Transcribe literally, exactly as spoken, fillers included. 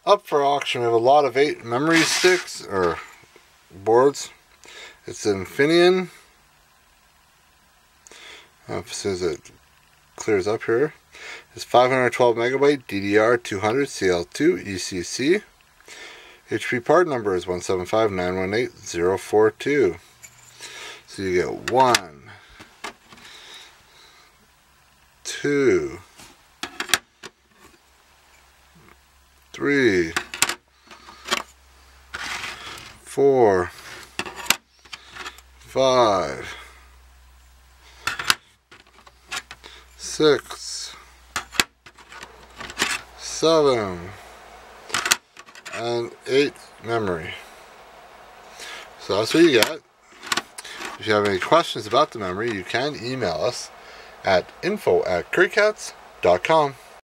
Up for auction, we have a lot of eight memory sticks or boards. It's Infineon. As soon as it clears up here, it's five hundred twelve megabyte D D R two hundred C L two E C C. H P part number is one seven five nine one eight zero four two. So you get one, two, three, four, five, six, seven, and eight memory. So that's what you get. If you have any questions about the memory, you can email us at info at currycats dot com.